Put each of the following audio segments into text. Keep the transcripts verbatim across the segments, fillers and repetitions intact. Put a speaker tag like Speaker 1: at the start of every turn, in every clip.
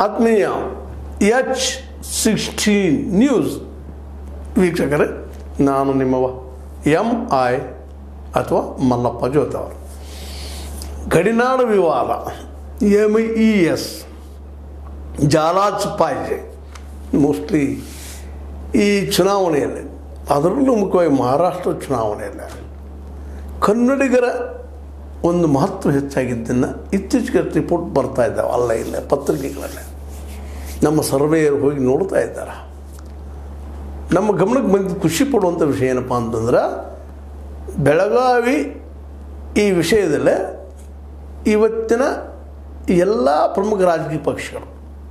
Speaker 1: ಆತ್ಮೀಯ H sixteen news ವೀಕ್ಷಕರೇ, ನಾನು ನಿಮ್ಮವ ಎಂ ಐ ಅಥವಾ ಮಲ್ಲಪ್ಪ ಜೋತ್ ಅವರು. ಗಡಿನಾಡು ವಿವಾದ, ಎಮ್ ಇ ಎಸ್, ಜಾಲಾಜ್ ಪಾಯ್ಜೆ, ಮೋಸ್ಟ್ಲಿ ಈ ಚುನಾವಣೆಯಲ್ಲಿ, ಅದರಲ್ಲೂ ಮುಖ್ಯವಾಗಿ ಮಹಾರಾಷ್ಟ್ರ ಚುನಾವಣೆಯಲ್ಲಿ ಕನ್ನಡಿಗರ ಒಂದು ಮಹತ್ವ ಹೆಚ್ಚಾಗಿದ್ದನ್ನು ಇತ್ತೀಚೆಗೆ ರಿಪೋರ್ಟ್ ಬರ್ತಾ ಇದ್ದಾವೆ ಅಲ್ಲ ಇಲ್ಲ ಪತ್ರಿಕೆಗಳಲ್ಲಿ. ನಮ್ಮ ಸರ್ವೇಯರು ಹೋಗಿ ನೋಡ್ತಾ ಇದ್ದಾರೆ. ನಮ್ಮ ಗಮನಕ್ಕೆ ಬಂದು ಖುಷಿ ಪಡುವಂಥ ವಿಷಯ ಏನಪ್ಪ ಅಂತಂದ್ರೆ, ಬೆಳಗಾವಿ ಈ ವಿಷಯದಲ್ಲೇ ಇವತ್ತಿನ ಎಲ್ಲ ಪ್ರಮುಖ ರಾಜಕೀಯ ಪಕ್ಷಗಳು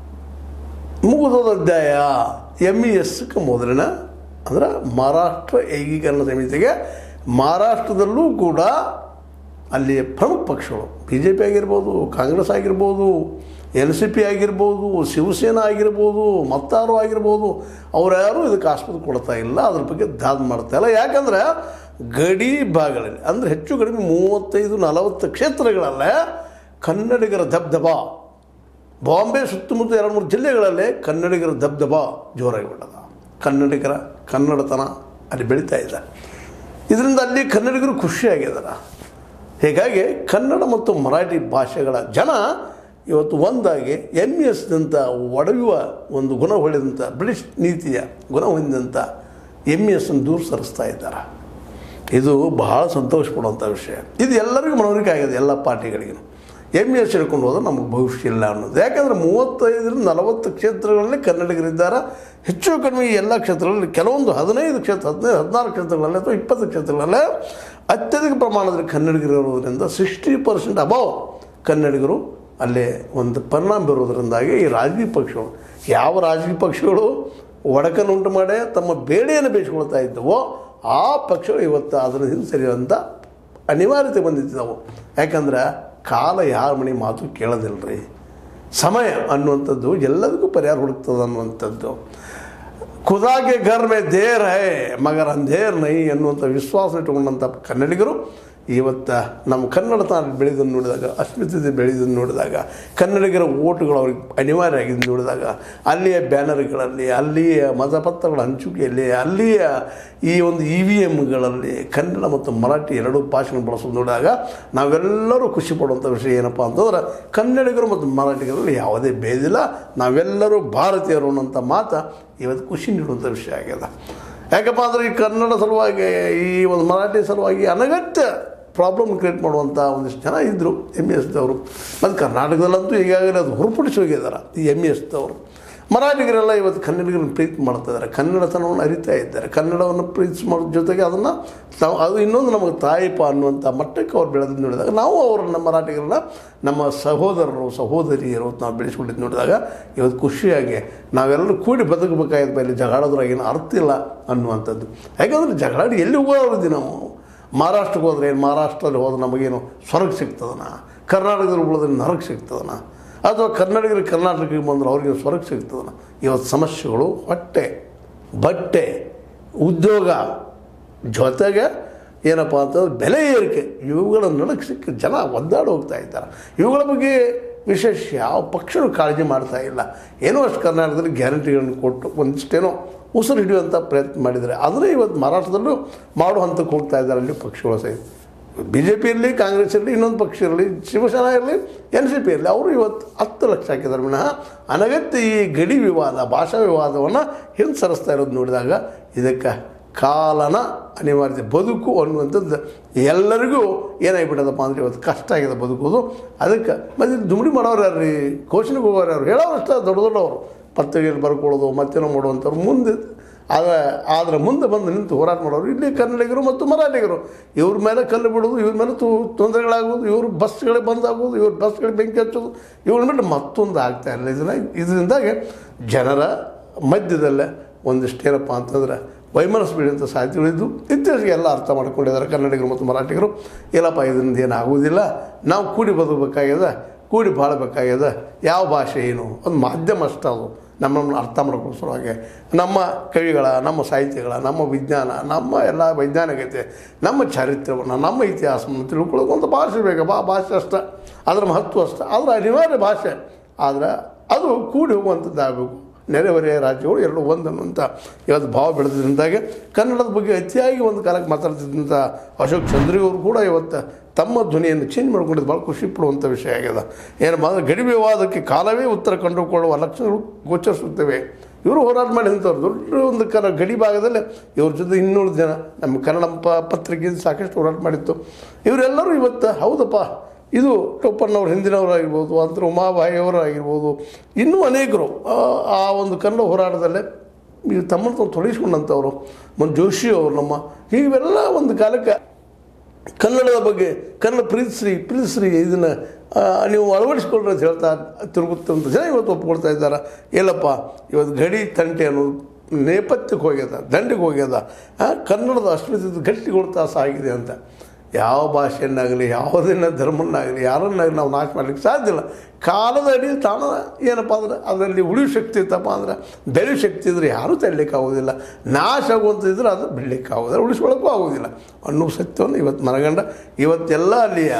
Speaker 1: ಮುಗಿದೋದ ಅಧ್ಯಾಯ ಎಮ್ ಇ ಎಸ್ಗೆ ಮೊದಲಿನ ಅಂದರೆ ಮಹಾರಾಷ್ಟ್ರ ಏಕೀಕರಣ ಸಮಿತಿಗೆ ಮಹಾರಾಷ್ಟ್ರದಲ್ಲೂ ಕೂಡ ಅಲ್ಲಿ ಪ್ರಮುಖ ಪಕ್ಷಗಳು ಬಿ ಜೆ ಪಿ ಆಗಿರ್ಬೋದು, ಕಾಂಗ್ರೆಸ್ ಆಗಿರ್ಬೋದು, ಎನ್ ಸಿ ಪಿ ಆಗಿರ್ಬೋದು, ಶಿವಸೇನಾ ಆಗಿರ್ಬೋದು, ಮತ್ತಾರು ಆಗಿರ್ಬೋದು, ಅವ್ರು ಯಾರೂ ಇದಕ್ಕೆ ಆಸ್ಪತ್ರೆ ಕೊಡ್ತಾ ಇಲ್ಲ, ಅದ್ರ ಬಗ್ಗೆ ದಾದ್ ಮಾಡ್ತಾ ಇಲ್ಲ. ಯಾಕಂದರೆ ಗಡಿ ಭಾಗಗಳಲ್ಲಿ ಅಂದರೆ ಹೆಚ್ಚು ಕಡಿಮೆ ಮೂವತ್ತೈದು ನಲವತ್ತು ಕ್ಷೇತ್ರಗಳಲ್ಲೇ ಕನ್ನಡಿಗರ ದಬ್ದಬ, ಬಾಂಬೆ ಸುತ್ತಮುತ್ತ ಎರಡು ಮೂರು ಜಿಲ್ಲೆಗಳಲ್ಲೇ ಕನ್ನಡಿಗರ ದಬ್ದಬ ಜೋರಾಗಿ ಬಿಟ್ಟದ. ಕನ್ನಡಿಗರ ಕನ್ನಡತನ ಅಲ್ಲಿ ಬೆಳೀತಾ ಇದೆ. ಇದರಿಂದ ಅಲ್ಲಿ ಕನ್ನಡಿಗರು ಖುಷಿಯಾಗಿದ್ದಾರೆ. ಹೀಗಾಗಿ ಕನ್ನಡ ಮತ್ತು ಮರಾಠಿ ಭಾಷೆಗಳ ಜನ ಇವತ್ತು ಒಂದಾಗಿ ಎಮ್ ಇ ಎಸ್ದಂಥ ಒಡೆಯುವ ಒಂದು ಗುಣ ಹೊಳೆದಂಥ ಬ್ರಿಟಿಷ್ ನೀತಿಯ ಗುಣ ಹೊಂದಿದಂಥ ಎಮ್ ಇ ಎಸ್ಸನ್ನು ದೂರ ಸರಿಸ್ತಾ ಇದ್ದಾರೆ. ಇದು ಬಹಳ ಸಂತೋಷ ಪಡುವಂಥ ವಿಷಯ. ಇದು ಎಲ್ಲರಿಗೂ ಮನವರಿಕೆ ಆಗಿದೆ, ಎಲ್ಲ ಪಾರ್ಟಿಗಳಿಗೂ. ಎಮ್ ಇ ಎಸ್ ಹಿಡ್ಕೊಂಡು ಹೋದ್ರೆ ನಮಗೆ ಭವಿಷ್ಯ ಇಲ್ಲ ಅನ್ನೋದು. ಯಾಕಂದರೆ ಮೂವತ್ತೈದರಿಂದ ನಲವತ್ತು ಕ್ಷೇತ್ರಗಳಲ್ಲಿ ಕನ್ನಡಿಗರಿದ್ದಾರೆ. ಹೆಚ್ಚು ಕಡಿಮೆ ಎಲ್ಲ ಕ್ಷೇತ್ರಗಳಲ್ಲಿ ಕೆಲವೊಂದು ಹದಿನೈದು ಕ್ಷೇತ್ರ ಹದಿನೈದು ಹದಿನಾರು ಕ್ಷೇತ್ರಗಳಲ್ಲಿ ಅಥವಾ ಇಪ್ಪತ್ತು ಕ್ಷೇತ್ರಗಳಲ್ಲೇ ಅತ್ಯಧಿಕ ಪ್ರಮಾಣದಲ್ಲಿ ಕನ್ನಡಿಗರು ಇರೋದರಿಂದ ಸಿಕ್ಸ್ಟಿ ಪರ್ಸೆಂಟ್ ಅಬೌವ್ ಕನ್ನಡಿಗರು ಅಲ್ಲೇ ಒಂದು ಪರಿಣಾಮ ಬೀರೋದರಿಂದಾಗಿ ಈ ರಾಜಕೀಯ ಪಕ್ಷಗಳು, ಯಾವ ರಾಜಕೀಯ ಪಕ್ಷಗಳು ಒಡಕನ್ನುಂಟು ಮಾಡೇ ತಮ್ಮ ಬೇಳೆಯನ್ನು ಬೇಯಿಸ್ಕೊಳ್ತಾ ಇದ್ದವೋ ಆ ಪಕ್ಷಗಳು ಇವತ್ತು ಅದರ ಹಿಂದೆ ಸರಿಯುವಂಥ ಅನಿವಾರ್ಯತೆ ಬಂದಿದ್ದಾವೆ. ಯಾಕಂದ್ರೆ ಕಾಲ ಯಾರ ಮನೆ ಮಾತು ಕೇಳೋದಿಲ್ಲ ರೀ. ಸಮಯ ಅನ್ನುವಂಥದ್ದು ಎಲ್ಲದಕ್ಕೂ ಪರಿಹಾರ ಹುಡುಕ್ತದೆ ಅನ್ನುವಂಥದ್ದು. ಖುದಾಗೆ ಘರ್ ಮೇ ದೇರ್ ಹೈ ಮಗರ್ ಅಂಧೇರ್ ನೈ ಅನ್ನುವಂಥ ವಿಶ್ವಾಸ ಇಟ್ಟುಕೊಂಡಂಥ ಕನ್ನಡಿಗರು ಇವತ್ತು ನಮ್ಮ ಕನ್ನಡತನ ಬೆಳೆದನ್ನು ನೋಡಿದಾಗ, ಅಸ್ಮಿತೆ ಬೆಳೆದನ್ನು ನೋಡಿದಾಗ, ಕನ್ನಡಿಗರ ಓಟುಗಳು ಅವ್ರಿಗೆ ಅನಿವಾರ್ಯ ಆಗಿದ್ದು ನೋಡಿದಾಗ, ಅಲ್ಲಿಯ ಬ್ಯಾನರ್ಗಳಲ್ಲಿ, ಅಲ್ಲಿಯ ಮತಪತ್ರಗಳ ಹಂಚಿಕೆಯಲ್ಲಿ, ಅಲ್ಲಿಯ ಈ ಒಂದು ಇ ವಿ ಎಮ್ಗಳಲ್ಲಿ ಕನ್ನಡ ಮತ್ತು ಮರಾಠಿ ಎರಡೂ ಭಾಷೆಗಳನ್ನು ಬಳಸೋದು ನೋಡಿದಾಗ ನಾವೆಲ್ಲರೂ ಖುಷಿ ಪಡುವಂಥ ವಿಷಯ ಏನಪ್ಪ ಅಂತಂದ್ರೆ, ಕನ್ನಡಿಗರು ಮತ್ತು ಮರಾಠಿಗರಲ್ಲಿ ಯಾವುದೇ ಭೇದಿಲ್ಲ, ನಾವೆಲ್ಲರೂ ಭಾರತೀಯರು ಅನ್ನೋಂಥ ಮಾತು ಇವತ್ತು ಖುಷಿ ನೀಡುವಂಥ ವಿಷಯ ಆಗಿದೆ. ಯಾಕಪ್ಪ ಅಂದರೆ ಈ ಕನ್ನಡ ಸಲುವಾಗಿ, ಈ ಒಂದು ಮರಾಠಿ ಸಲುವಾಗಿ ಅನಗತ್ಯ ಪ್ರಾಬ್ಲಮ್ ಕ್ರಿಯೇಟ್ ಮಾಡುವಂಥ ಒಂದಿಷ್ಟು ಜನ ಇದ್ದರು ಎಮ್ ಇ ಎಸ್ದವರು. ಮತ್ತು ಕರ್ನಾಟಕದಲ್ಲಂತೂ ಈಗಾಗಲೇ ಅದು ಹೊರಪಡಿಸಿ ಹೋಗಿದ್ದಾರೆ ಈ ಎಮ್ ಇ ಎಸ್ದವರು. ಮರಾಠಿಗರೆಲ್ಲ ಇವತ್ತು ಕನ್ನಡಿಗರನ್ನು ಪ್ರೀತಿ ಮಾಡ್ತಾ ಇದ್ದಾರೆ, ಕನ್ನಡತನವನ್ನು ಅರಿತಾ ಇದ್ದಾರೆ. ಕನ್ನಡವನ್ನು ಪ್ರೀತಿ ಮಾಡೋ ಜೊತೆಗೆ ಅದನ್ನು ನಾವು ಅದು ಇನ್ನೊಂದು ನಮಗೆ ತಾಯಿಪ ಅನ್ನುವಂಥ ಮಟ್ಟಕ್ಕೆ ಅವ್ರು ಬೆಳೆದು ನೋಡಿದಾಗ ನಾವು ಅವರನ್ನು ಮರಾಠಿಗರನ್ನ ನಮ್ಮ ಸಹೋದರರು ಸಹೋದರಿಯರು ನಾವು ಬೆಳೆಸ್ಕೊಂಡಿದ್ದು ನೋಡಿದಾಗ ಇವತ್ತು ಖುಷಿಯಾಗಿ ನಾವೆಲ್ಲರೂ ಕೂಡಿ ಬದುಕಬೇಕಾಗಿದ್ದ ಮೇಲೆ ಜಗಳಾದ್ರಾಗೇನು ಅರ್ಥ ಇಲ್ಲ ಅನ್ನುವಂಥದ್ದು. ಯಾಕಂದರೆ ಜಗಳಾಡಿ ಎಲ್ಲಿ ಹೋಗೋದಿದ್ದೀವಿ ನಾವು. ಮಹಾರಾಷ್ಟ್ರಕ್ಕೆ ಹೋದ್ರೆ ಏನು, ಮಹಾರಾಷ್ಟ್ರದಲ್ಲಿ ಹೋದ್ರೆ ನಮಗೇನು ಸ್ವರ್ಗ ಸಿಗ್ತದನ, ಕರ್ನಾಟಕದಲ್ಲಿ ಉಳಿದ್ರೆ ನರಕ ಸಿಗ್ತದನ, ಅಥವಾ ಕನ್ನಡಿಗರಿಗೆ ಕರ್ನಾಟಕಕ್ಕೆ ಬಂದ್ರೆ ಅವ್ರಿಗೆ ಸ್ವರ್ಗ ಸಿಗ್ತದನ. ಇವತ್ತು ಸಮಸ್ಯೆಗಳು ಹೊಟ್ಟೆ, ಬಟ್ಟೆ, ಉದ್ಯೋಗ ಜೊತೆಗೆ ಏನಪ್ಪ ಅಂತಂದ್ರೆ ಬೆಲೆ ಏರಿಕೆ, ಇವುಗಳ ನಡಕ್ಕೆ ಸಿಕ್ಕ ಜನ ಒದ್ದಾಡಿ ಹೋಗ್ತಾ ಇದ್ದಾರೆ. ಇವುಗಳ ಬಗ್ಗೆ ವಿಶೇಷ ಯಾವ ಪಕ್ಷಗಳು ಕಾಳಜಿ ಮಾಡ್ತಾ ಇಲ್ಲ. ಏನೋ ಅಷ್ಟು ಕರ್ನಾಟಕದಲ್ಲಿ ಗ್ಯಾರಂಟಿಗಳನ್ನು ಕೊಟ್ಟು ಒಂದಿಷ್ಟೇನೋ ಉಸಿರು ಹಿಡಿಯುವಂಥ ಪ್ರಯತ್ನ ಮಾಡಿದ್ದಾರೆ. ಆದರೆ ಇವತ್ತು ಮಹಾರಾಷ್ಟ್ರದಲ್ಲೂ ಮಾಡೋ ಹಂತಕ್ಕೆ ಹೋಗ್ತಾ ಇದ್ದಾರೆ ಅಲ್ಲಿ ಪಕ್ಷಗಳು ಸಹಿತ. ಬಿ ಜೆ ಪಿ ಇರಲಿ, ಕಾಂಗ್ರೆಸ್ ಇರಲಿ, ಇನ್ನೊಂದು ಪಕ್ಷ ಇರಲಿ, ಶಿವಸೇನಾ ಇರಲಿ, ಎನ್ ಸಿ ಪಿ ಇರಲಿ, ಅವರು ಇವತ್ತು ಹತ್ತು ಲಕ್ಷ ಹಾಕಿದ್ದಾರೆ ವಿನಃ ಅನಗತ್ಯ ಈ ಗಡಿ ವಿವಾದ, ಭಾಷಾ ವಿವಾದವನ್ನು ಹಿಂದೆ ಸರಿಸ್ತಾ ಇರೋದು ನೋಡಿದಾಗ ಇದಕ್ಕೆ ಕಾಲನ ಅನಿವಾರ್ಯತೆ. ಬದುಕು ಅನ್ನುವಂಥದ್ದು ಎಲ್ಲರಿಗೂ ಏನಾಗಿಬಿಟ್ಟದಪ್ಪ ಅಂದರೆ ಇವತ್ತು ಕಷ್ಟ ಆಗಿದೆ ಬದುಕೋದು. ಅದಕ್ಕೆ ಮತ್ತು ದುಮ್ಡಿ ಮಾಡೋರು ಯಾರು ರೀ, ಘೋಷಣೆಗೆ ಹೋಗೋರು ಯಾರು, ಹೇಳೋರು ಅಷ್ಟೇ ದೊಡ್ಡ ದೊಡ್ಡವರು ಪತ್ರಿಕೆಯಲ್ಲಿ ಬರ್ಕೊಳ್ಳೋದು ಮತ್ತೇನೋ ಮಾಡುವಂಥವ್ರು ಮುಂದೆ ಆದರೆ ಆದರೆ ಮುಂದೆ ಬಂದು ನಿಂತು ಹೋರಾಟ ಮಾಡೋರು ಇಲ್ಲಿ ಕನ್ನಡಿಗರು ಮತ್ತು ಮರಾಠಿಗರು. ಇವ್ರ ಮೇಲೆ ಕಲ್ಲು ಬಿಡೋದು, ಇವ್ರ ಮೇಲೆ ತು ತೊಂದರೆಗಳಾಗೋದು, ಇವ್ರ ಬಸ್ಗಳಿಗೆ ಬಂದಾಗೋದು, ಇವ್ರ ಬಸ್ಗಳಿಗೆ ಬೆಂಕಿ ಹಚ್ಚೋದು, ಇವ್ರ ಮೇಲೆ ಮತ್ತೊಂದು ಆಗ್ತಾ ಇಲ್ಲ. ಇದನ್ನ ಇದರಿಂದಾಗಿ ಜನರ ಮಧ್ಯದಲ್ಲೇ ಒಂದಿಷ್ಟು ಏನಪ್ಪ ಅಂತಂದ್ರೆ ವೈಮನಸ್ಸು ಬೀಳುವಂಥ ಸಾಧ್ಯತೆಗಳಿದ್ದು ಇತ್ತೀಚೆಗೆ ಎಲ್ಲ ಅರ್ಥ ಮಾಡ್ಕೊಂಡಿದ್ದಾರೆ ಕನ್ನಡಿಗರು ಮತ್ತು ಮರಾಠಿಗರು. ಇಲ್ಲಪ್ಪ ಇದರಿಂದ ಏನಾಗುವುದಿಲ್ಲ, ನಾವು ಕೂಡಿ ಬದುಕಬೇಕಾಗ್ಯದ, ಕೂಡಿ ಬಾಳಬೇಕಾಗ್ಯದ. ಯಾವ ಭಾಷೆ ಏನು, ಒಂದು ಮಾಧ್ಯಮ ಅಷ್ಟೇ ಅದು ನಮ್ಮನ್ನು ಅರ್ಥ ಮಾಡ್ಕೊಳ್ಳೋ ಸಲುವಾಗಿ ನಮ್ಮ ಕವಿಗಳ, ನಮ್ಮ ಸಾಹಿತ್ಯಗಳ, ನಮ್ಮ ವಿಜ್ಞಾನ, ನಮ್ಮ ಎಲ್ಲ ವೈಜ್ಞಾನಿಕತೆ, ನಮ್ಮ ಚಾರಿತ್ರ್ಯವನ್ನು, ನಮ್ಮ ಇತಿಹಾಸವನ್ನು ತಿಳ್ಕೊಳ್ಳೋಕೆ ಒಂದು ಭಾಷೆ ಬೇಕು. ಬಾ ಭಾಷೆ ಅಷ್ಟೇ, ಅದರ ಮಹತ್ವ ಅಷ್ಟೇ. ಆದರೆ ಅನಿವಾರ್ಯ ಭಾಷೆ. ಆದರೆ ಅದು ಕೂಡಿ ಹೋಗುವಂಥದ್ದು ಆಗಬೇಕು. ನೆರೆಹೊರೆಯ ರಾಜ್ಯಗಳು ಎರಡು ಒಂದನ್ನುವಂಥ ಇವತ್ತು ಭಾವ ಬೆಳೆದ್ರಿಂದಾಗೆ ಕನ್ನಡದ ಬಗ್ಗೆ ಅತಿಯಾಗಿ ಒಂದು ಕಾಲಕ್ಕೆ ಮಾತಾಡ್ತಿದ್ದಂಥ ಅಶೋಕ್ ಚಂದ್ರಿಯವರು ಕೂಡ ಇವತ್ತು ತಮ್ಮ ಧ್ವನಿಯನ್ನು ಚೇಂಜ್ ಮಾಡ್ಕೊಂಡಿದ್ದು ಭಾಳ ಖುಷಿ ಪಡುವಂಥ ವಿಷಯ ಆಗಿದೆ. ಏನಪ್ಪ ಅಂದರೆ ಗಡಿ ವಿವಾದಕ್ಕೆ ಕಾಲವೇ ಉತ್ತರ ಕಂಡುಕೊಳ್ಳುವ ಲಕ್ಷಣಗಳು ಗೋಚರಿಸುತ್ತವೆ. ಇವರು ಹೋರಾಟ ಮಾಡಿದಂಥವ್ರು ದೊಡ್ಡ ಒಂದು ಕರ ಗಡಿ ಭಾಗದಲ್ಲೇ ಇವ್ರ ಜೊತೆ ಇನ್ನೂರು ಜನ ನಮ್ಮ ಕನ್ನಡ ಪ ಪತ್ರಿಕೆಯಿಂದ ಸಾಕಷ್ಟು ಹೋರಾಟ ಮಾಡಿತ್ತು. ಇವರೆಲ್ಲರೂ ಇವತ್ತು ಹೌದಪ್ಪ ಇದು ಟೋಪಣ್ಣವ್ರು ಹಿಂದಿನವರಾಗಿರ್ಬೋದು, ಅಂತರ ಉಮಾಬಾಯಿಯವರು ಆಗಿರ್ಬೋದು, ಇನ್ನೂ ಅನೇಕರು ಆ ಒಂದು ಕನ್ನಡ ಹೋರಾಟದಲ್ಲೇ ಈಗ ತಮ್ಮನ್ನು ತಾವು ತೊಡಗಿಸ್ಕೊಂಡಂಥವ್ರು. ಮತ್ತು ಜೋಶಿ ಅವರು ನಮ್ಮ ಹೀಗೆಲ್ಲ ಒಂದು ಕಾಲಕ್ಕೆ ಕನ್ನಡದ ಬಗ್ಗೆ ಕನ್ನಡ ಪ್ರೀತಿಸ್ರಿ ಪ್ರೀತಿಸ್ರಿ ಇದನ್ನು ನೀವು ಅಳವಡಿಸ್ಕೊಳ್ರಿ ಅಂತ ಹೇಳ್ತಾ ತಿರುಗುತ್ತಂಥ ಜನ ಇವತ್ತು ಒಪ್ಕೊಳ್ತಾ ಇದ್ದಾರೆ. ಎಲ್ಲಪ್ಪ ಇವತ್ತು ಗಡಿ ತಂಟೆ ಅನ್ನೋದು ನೇಪಥ್ಯಕ್ಕೆ ಹೋಗ್ಯದ, ದಂಡಿಗೆ ಹೋಗ್ಯದ, ಕನ್ನಡದ ಅಸ್ಮಿತೆ ಗಟ್ಟಿಗೊಳ್ತಾ ಸಾಗಿದೆ ಅಂತ. ಯಾವ ಭಾಷೆಯನ್ನಾಗಲಿ ಯಾವುದನ್ನ ಧರ್ಮನ್ನಾಗಲಿ ಯಾರನ್ನಾಗಲಿ ನಾವು ನಾಶ ಮಾಡಲಿಕ್ಕೆ ಸಾಧ್ಯ ಇಲ್ಲ. ಕಾಲದ ಅಡಿ ತಾಣ ಏನಪ್ಪ ಅಂದ್ರೆ ಅದರಲ್ಲಿ ಉಳಿಯೋ ಶಕ್ತಿ ಇತ್ತಪ್ಪ ಅಂದ್ರೆ ಬೆಳೆಯೋ ಶಕ್ತಿ ಇದ್ದರೆ ಯಾರೂ ತಳ್ಳಲಿಕ್ಕೆ ಆಗೋದಿಲ್ಲ. ನಾಶ ಆಗುವಂಥದ್ದಿದ್ರೆ ಅದು ಬಿಡಲಿಕ್ಕೆ ಆಗೋದಿಲ್ಲ, ಉಳಿಸ್ಕೊಳ್ಳೋಕ್ಕೂ ಆಗೋದಿಲ್ಲ ಅನ್ನೋ ಸತ್ಯವನ್ನು ಇವತ್ತು ಮನಗಂಡ ಇವತ್ತೆಲ್ಲ ಅಲ್ಲಿಯ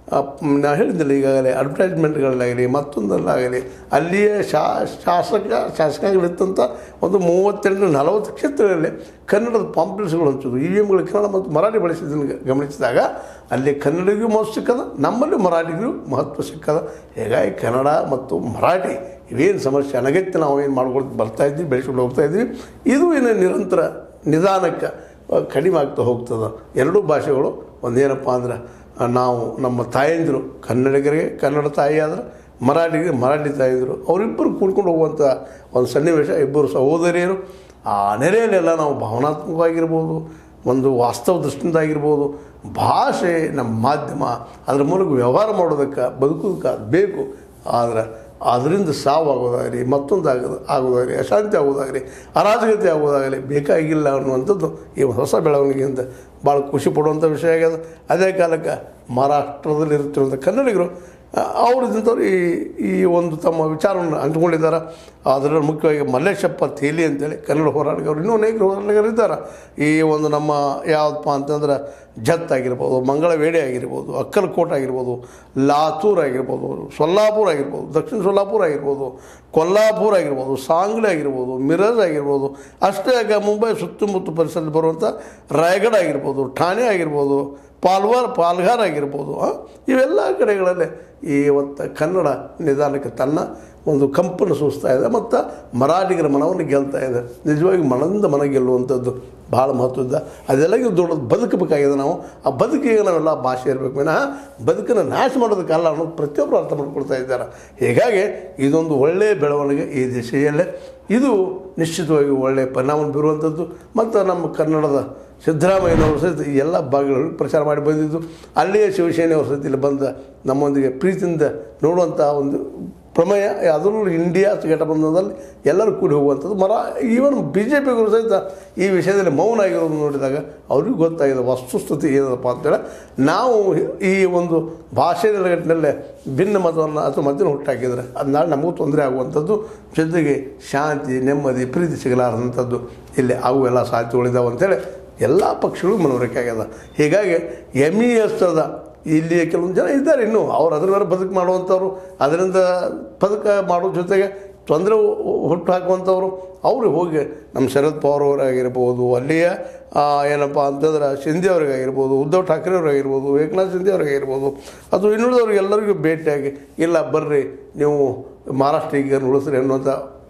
Speaker 1: ನಾ ಹೇಳಿದ್ದಿಲ್ಲ ಈಗಾಗಲೇ ಅಡ್ವರ್ಟೈಸ್ಮೆಂಟ್ಗಳಲ್ಲಾಗಲಿ ಮತ್ತೊಂದಲ್ಲಾಗಲಿ ಅಲ್ಲಿಯ ಶಾ ಶಾಸಕ ಶಾಸಕಗಳಿತ್ತಂಥ ಒಂದು ಮೂವತ್ತೆಂಟು ನಲವತ್ತು ಕ್ಷೇತ್ರಗಳಲ್ಲಿ ಕನ್ನಡದ ಪಾಂಪ್ಲೆಟ್ಸ್ಗಳು ಹಂಚೋದು, ಇ ವಿ ಎಮ್ಗಳು ಕನ್ನಡ ಮತ್ತು ಮರಾಠಿ ಬಳಸಿದ್ದನ್ನು ಗಮನಿಸಿದಾಗ ಅಲ್ಲಿ ಕನ್ನಡಿಗೂ ಮಹತ್ವ ಸಿಕ್ಕದ, ನಮ್ಮಲ್ಲಿ ಮರಾಠಿಗೂ ಮಹತ್ವ ಸಿಕ್ಕದ. ಹೀಗಾಗಿ ಕನ್ನಡ ಮತ್ತು ಮರಾಠಿ ಇವೇನು ಸಮಸ್ಯೆ ಅನಗತ್ಯ ನಾವು ಏನು ಮಾಡ್ಕೊಳ್ತಾ ಬರ್ತಾಯಿದ್ವಿ, ಬೆಳೆಸ್ಕೊಂಡು ಹೋಗ್ತಾಯಿದ್ವಿ. ಇದು ಏನು ನಿರಂತರ ನಿಧಾನಕ್ಕೆ ಕಡಿಮೆ ಆಗ್ತಾ ಹೋಗ್ತದೆ. ಎರಡೂ ಭಾಷೆಗಳು ಒಂದೇನಪ್ಪ ಅಂದ್ರೆ ನಾವು ನಮ್ಮ ತಾಯಂದಿರು ಕನ್ನಡಿಗರಿಗೆ ಕನ್ನಡ ತಾಯಿ ಆದ್ರೆ ಮರಾಠಿಗೆ ಮರಾಠಿ ತಾಯಿದ್ರು ಅವರಿಬ್ಬರು ಕೂಡ್ಕೊಂಡು ಹೋಗುವಂಥ ಒಂದು ಸನ್ನಿವೇಶ. ಇಬ್ಬರು ಸಹೋದರಿಯರು ಆ ನೆರೆಯಲ್ಲೆಲ್ಲ ನಾವು ಭಾವನಾತ್ಮಕವಾಗಿರ್ಬೋದು, ಒಂದು ವಾಸ್ತವ ದೃಷ್ಟಿಯಿಂದ ಆಗಿರ್ಬೋದು, ಭಾಷೆ ನಮ್ಮ ಮಾಧ್ಯಮ ಅದರ ಮೂಲಕ ವ್ಯವಹಾರ ಮಾಡೋದಕ್ಕೆ ಬದುಕೋದಕ್ಕೆ ಬೇಕು. ಆದರೆ ಅದರಿಂದ ಸಾವಾಗೋದಾಗಲಿ ಮತ್ತೊಂದು ಆಗೋದು ಆಗೋದಾಗಲಿ ಅಶಾಂತಿ ಆಗೋದಾಗಲಿ ಅರಾಜಕತೆ ಆಗೋದಾಗಲಿ ಬೇಕಾಗಿಲ್ಲ ಅನ್ನುವಂಥದ್ದು ಈ ಹೊಸ ಬೆಳವಣಿಗೆಯಿಂದ ಭಾಳ ಖುಷಿ ಪಡುವಂಥ ವಿಷಯ ಆಗ್ಯದ. ಅದೇ ಕಾಲಕ್ಕೆ ಮಹಾರಾಷ್ಟ್ರದಲ್ಲಿ ಇರುತ್ತಿರುವಂಥ ಕನ್ನಡಿಗರು ಅವರಿದ್ದಂಥವ್ರು ಈ ಈ ಒಂದು ತಮ್ಮ ವಿಚಾರವನ್ನು ಹಂಚ್ಕೊಂಡಿದ್ದಾರೆ. ಅದರಲ್ಲಿ ಮುಖ್ಯವಾಗಿ ಮಲ್ಲೇಶಪ್ಪ ತೇಲಿ ಅಂತೇಳಿ ಕನ್ನಡ ಹೋರಾಟಗಾರರು ಇನ್ನೂ ಅನೇಕ ಹೋರಾಟಗಾರರು ಇದ್ದಾರೆ. ಈ ಒಂದು ನಮ್ಮ ಯಾವುದಪ್ಪ ಅಂತಂದ್ರೆ ಜತ್ ಆಗಿರ್ಬೋದು, ಮಂಗಳವೇಡಿ ಆಗಿರ್ಬೋದು, ಅಕ್ಕಲಕೋಟೆ ಆಗಿರ್ಬೋದು, ಲಾತೂರ್ ಆಗಿರ್ಬೋದು, ಸೊಲ್ಲಾಪುರ ಆಗಿರ್ಬೋದು, ದಕ್ಷಿಣ ಸೊಲ್ಲಾಪುರ ಆಗಿರ್ಬೋದು, ಕೊಲ್ಲಾಪುರ ಆಗಿರ್ಬೋದು, ಸಾಂಗ್ಲಿ ಆಗಿರ್ಬೋದು, ಮಿರಜ್ ಆಗಿರ್ಬೋದು, ಅಷ್ಟೇ ಆಗ ಮುಂಬೈ ಸುತ್ತಮುತ್ತ ಪರಿಸರದಲ್ಲಿ ಬರುವಂಥ ರಾಯಗಢ ಆಗಿರ್ಬೋದು, ಠಾಣೆ ಆಗಿರ್ಬೋದು, ಪಾಲ್ವಾರ್ ಪಾಲ್ಘಾರ್ ಆಗಿರ್ಬೋದು, ಇವೆಲ್ಲ ಕಡೆಗಳಲ್ಲಿ ಈ ಇವತ್ತು ಕನ್ನಡ ನಿಧಾನಕ್ಕೆ ತನ್ನ ಒಂದು ಕಂಪನ್ನು ಸೂಸ್ತಾ ಇದೆ ಮತ್ತು ಮರಾಠಿಗರ ಮನವನ್ನು ಗೆಲ್ತಾ ಇದೆ. ನಿಜವಾಗಿ ಮನದಿಂದ ಮನ ಗೆಲ್ಲುವಂಥದ್ದು ಭಾಳ ಮಹತ್ವದ. ಅದೆಲ್ಲರಿಗೂ ದೊಡ್ಡದು ಬದುಕಬೇಕಾಗಿದೆ. ನಾವು ಆ ಬದುಕಿಗೆ ನಾವೆಲ್ಲ ಭಾಷೆ ಇರಬೇಕು ವಿನಃ ಬದುಕನ್ನು ನಾಶ ಮಾಡೋದಕ್ಕಲ್ಲ ಅನ್ನೋದು ಪ್ರತಿಯೊಬ್ಬರು ಅರ್ಥ ಮಾಡ್ಕೊಳ್ತಾ ಇದ್ದಾರೆ. ಹೀಗಾಗಿ ಇದೊಂದು ಒಳ್ಳೆಯ ಬೆಳವಣಿಗೆ ಈ ದಿಶೆಯಲ್ಲೇ ಇದು ನಿಶ್ಚಿತವಾಗಿ ಒಳ್ಳೆಯ ಪರಿಣಾಮ ಬೀರುವಂಥದ್ದು. ಮತ್ತು ನಮ್ಮ ಕನ್ನಡದ ಸಿದ್ದರಾಮಯ್ಯನವರು ಸಹಿತ ಈ ಎಲ್ಲ ಭಾಗಗಳಲ್ಲಿ ಪ್ರಚಾರ ಮಾಡಿ ಬಂದಿದ್ದು, ಅಲ್ಲಿಯೇ ಶಿವಸೇನೆಯವರು ಸಹಿತ ಇಲ್ಲಿ ಬಂದ ನಮ್ಮೊಂದಿಗೆ ಪ್ರೀತಿಯಿಂದ ನೋಡುವಂಥ ಒಂದು ಪ್ರಮೇಯ. ಅದರಲ್ಲೂ ಇಂಡಿಯಾ ಘಟಬಂಧನದಲ್ಲಿ ಎಲ್ಲರೂ ಕೂಡಿ ಹೋಗುವಂಥದ್ದು. ಮರ ಈವನ್ ಬಿ ಜೆ ಪಿಗರು ಸಹಿತ ಈ ವಿಷಯದಲ್ಲಿ ಮೌನ ಆಗಿರೋದು ನೋಡಿದಾಗ ಅವ್ರಿಗೂ ಗೊತ್ತಾಗಿದೆ ವಸ್ತುಸ್ಥಿತಿ ಏನಪ್ಪ ಅಂತೇಳಿ. ನಾವು ಈ ಒಂದು ಭಾಷೆ ನೆಲೆಗಟ್ಟಿನಲ್ಲೇ ಭಿನ್ನ ಮತವನ್ನು ಅಥವಾ ಮತವನ್ನು ಹುಟ್ಟಾಕಿದರೆ ಅದು ನಾಳೆ ನಮಗೂ ತೊಂದರೆ ಆಗುವಂಥದ್ದು, ಜೊತೆಗೆ ಶಾಂತಿ ನೆಮ್ಮದಿ ಪ್ರೀತಿ ಸಿಗಲಾರದಂಥದ್ದು ಇಲ್ಲಿ ಅವೆಲ್ಲ ಸಾಧ್ಯತೆಗಳಿದ್ದಾವೆ ಅಂತೇಳಿ ಎಲ್ಲ ಪಕ್ಷಗಳು ಮನವರಿಕೆ ಆಗ್ಯದ. ಹೀಗಾಗಿ ಎಮ್ ಇ ಎಸ್ ಅದ ಇಲ್ಲಿ ಕೆಲವೊಂದು ಜನ ಇದ್ದಾರೆ ಇನ್ನೂ ಅವ್ರು ಅದ್ರ ಮೇಲೆ ಬದುಕು ಮಾಡುವಂಥವ್ರು, ಅದರಿಂದ ಬದುಕ ಮಾಡೋ ಜೊತೆಗೆ ತೊಂದರೆ ಹುಟ್ಟು ಹಾಕುವಂಥವ್ರು. ಅವ್ರಿಗೆ ಹೋಗಿ ನಮ್ಮ ಶರದ್ ಪವಾರ್ ಅವರಾಗಿರ್ಬೋದು, ಅಲ್ಲಿಯ ಏನಪ್ಪ ಅಂತಂದ್ರೆ ಶಿಂದೆ ಅವ್ರಿಗಾಗಿರ್ಬೋದು, ಉದ್ಧವ್ ಠಾಕ್ರೆ ಅವರಾಗಿರ್ಬೋದು, ಏಕನಾಥ್ ಶಿಂದೆ ಅವ್ರಿಗಾಗಿರ್ಬೋದು, ಅದು ಇನ್ನುಳಿದವ್ರಿಗೆ ಎಲ್ಲರಿಗೂ ಭೇಟಿಯಾಗಿ ಇಲ್ಲ ಬರ್ರಿ ನೀವು ಮಹಾರಾಷ್ಟ್ರೀಗ ಉಳಿಸ್ರಿ ಅನ್ನುವಂಥ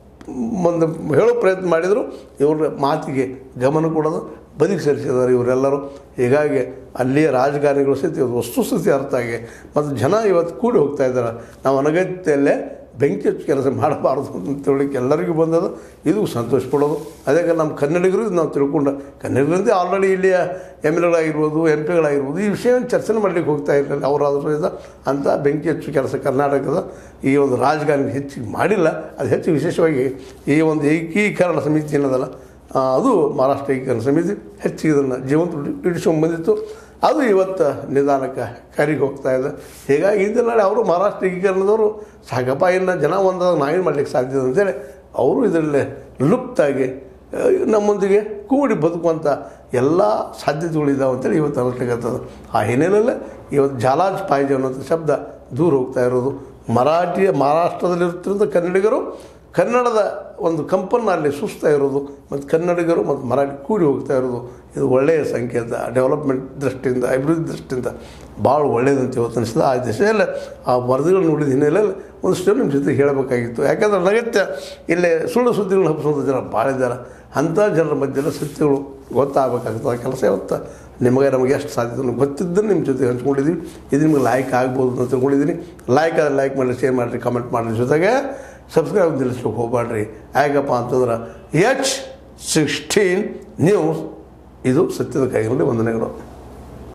Speaker 1: ಒಂದು ಹೇಳೋ ಪ್ರಯತ್ನ ಮಾಡಿದರು. ಇವ್ರ ಮಾತಿಗೆ ಗಮನ ಕೊಡೋದು ಬದುಕು ಸೇರಿಸಿದ್ದಾರೆ ಇವರೆಲ್ಲರೂ. ಹೀಗಾಗಿ ಅಲ್ಲಿಯ ರಾಜಕಾರಣಿಗಳು ಸಹಿತ ಇವತ್ತು ವಸ್ತುಸ್ಥಿತಿ ಅರ್ಥ ಆಗಿ ಮತ್ತು ಜನ ಇವತ್ತು ಕೂಡಿ ಹೋಗ್ತಾ ಇದ್ದಾರೆ. ನಾವು ಅನಗತ್ಯಲ್ಲೇ ಬೆಂಕಿ ಹಚ್ಚಿ ಕೆಲಸ ಮಾಡಬಾರ್ದು ಅಂತ ತಿಳ್ಲಿಕ್ಕೆ ಎಲ್ಲರಿಗೂ ಬಂದದು. ಇದು ಸಂತೋಷ ಪಡೋದು. ಅದೇ ನಮ್ಮ ಕನ್ನಡಿಗರು ನಾವು ತಿಳ್ಕೊಂಡು ಕನ್ನಡಿಗರಂತೆ ಆಲ್ರೆಡಿ ಇಲ್ಲಿಯ ಎಮ್ ಎಲ್ ಎಗಳಾಗಿರ್ಬೋದು, ಎಂ ಪಿಗಳಾಗಿರ್ಬೋದು ಈ ವಿಷಯವನ್ನು ಚರ್ಚೆ ಮಾಡಲಿಕ್ಕೆ ಹೋಗ್ತಾ ಇರಲಿಲ್ಲ. ಅವರಾದರೂ ಇದು ಅಂತ ಬೆಂಕಿ ಹಚ್ಚು ಕೆಲಸ ಕರ್ನಾಟಕದ ಈ ಒಂದು ರಾಜಕಾರಣಿ ಹೆಚ್ಚಿಗೆ ಮಾಡಿಲ್ಲ. ಅದು ಹೆಚ್ಚು ವಿಶೇಷವಾಗಿ ಈ ಒಂದು ಏಕೀಕರಣ ಸಮಿತಿ ಏನದಲ್ಲ ಅದು ಮಹಾರಾಷ್ಟ್ರ ಏಕೀಕರಣ ಸಮಿತಿ ಹೆಚ್ಚಿಗೆ ಇದನ್ನು ಜೀವಂತ ಇಡಿಸ್ಕೊಂಡು ಬಂದಿತ್ತು. ಅದು ಇವತ್ತು ನಿಧಾನಕ್ಕೆ ಕರಿಗೆ ಹೋಗ್ತಾ ಇದೆ. ಹೀಗಾಗಿ ಇದೆಲ್ಲ ಅವರು ಮಹಾರಾಷ್ಟ್ರ ಏಕೀಕರಣದವರು ಸಾಕಪ್ಪ ಇನ್ನು ಜನ ಒಂದಾದ ನಾವೇನು ಮಾಡಲಿಕ್ಕೆ ಸಾಧ್ಯ ಅಂತೇಳಿ ಅವರು ಇದರಲ್ಲೇ ಲುಪ್ತಾಗಿ ನಮ್ಮೊಂದಿಗೆ ಕೂಡಿ ಬದುಕುವಂಥ ಎಲ್ಲ ಸಾಧ್ಯತೆಗಳಿದ್ದಾವೆ ಅಂತೇಳಿ ಇವತ್ತು ಅನಿಸ್ಲಿಕ್ಕತ್ತದ. ಆ ಹಿನ್ನೆಲೆಯಲ್ಲೇ ಇವತ್ತು ಜಾಲಾಜ್ ಪಾಯ್ಜ ಅನ್ನೋಂಥ ಶಬ್ದ ದೂರ ಹೋಗ್ತಾ ಇರೋದು. ಮರಾಠಿಯ ಮಹಾರಾಷ್ಟ್ರದಲ್ಲಿರುತ್ತಿರುವ ಕನ್ನಡಿಗರು ಕನ್ನಡದ ಒಂದು ಕಂಪನ್ನು ಅಲ್ಲಿ ಸೂಸ್ತಾ ಇರೋದು ಮತ್ತು ಕನ್ನಡಿಗರು ಮತ್ತು ಮರಾಠಿ ಕೂಡಿ ಹೋಗ್ತಾ ಇರೋದು ಇದು ಒಳ್ಳೆಯ ಸಂಕೇತ. ಡೆವಲಪ್ಮೆಂಟ್ ದೃಷ್ಟಿಯಿಂದ, ಅಭಿವೃದ್ಧಿ ದೃಷ್ಟಿಯಿಂದ ಭಾಳ ಒಳ್ಳೆಯದಂತ ಇವತ್ತು ಅನಿಸಿದ. ಆ ದಿಶೆಯಲ್ಲಿ ಆ ವರದಿಗಳು ನೋಡಿದ ಹಿನ್ನೆಲೆಯಲ್ಲಿ ಒಂದಷ್ಟು ನಿಮ್ಮ ಜೊತೆ ಹೇಳಬೇಕಾಗಿತ್ತು. ಯಾಕಂದ್ರೆ ಅನಗತ್ಯ ಇಲ್ಲೇ ಸುಳ್ಳು ಸುದ್ದಿಗಳನ್ನ ಹಬ್ಬಿಸುವಂಥ ಜನ ಭಾಳ ಇದ್ದಾರೆ. ಅಂಥ ಜನರ ಮಧ್ಯೆ ಸತ್ಯಗಳು ಗೊತ್ತಾಗಬೇಕಾಗ್ತದೆ. ಆ ಕೆಲಸ ಇವತ್ತು ನಿಮಗೆ ನಮಗೆ ಎಷ್ಟು ಸಾಧ್ಯತೆ ಗೊತ್ತಿದ್ದನ್ನು ನಿಮ್ಮ ಜೊತೆ ಹಂಚ್ಕೊಂಡಿದ್ದೀವಿ. ಇದು ನಿಮ್ಗೆ ಲೈಕ್ ಆಗ್ಬೋದು ಅಂತ ತಿಳ್ಕೊಂಡಿದ್ದೀನಿ. ಲೈಕ್ ಆದರೆ ಲೈಕ್ ಮಾಡಿರಿ, ಶೇರ್ ಮಾಡಿರಿ, ಕಮೆಂಟ್ ಮಾಡಿರಿ. ಜೊತೆಗೆ ಸಬ್ಸ್ಕ್ರೈಬ್ ನಿಲ್ಲಿಸ್ಲಿಕ್ಕೆ ಹೋಗಬೇಡ್ರಿ. ಯಾಕಪ್ಪ ಅಂತಂದ್ರೆ ಎಚ್ ಸಿಕ್ಸ್ಟೀನ್ ನ್ಯೂಸ್ ಇದು ಸತ್ಯದ ಕೈಗಳಲ್ಲಿ ವಂದನೆಗಳು.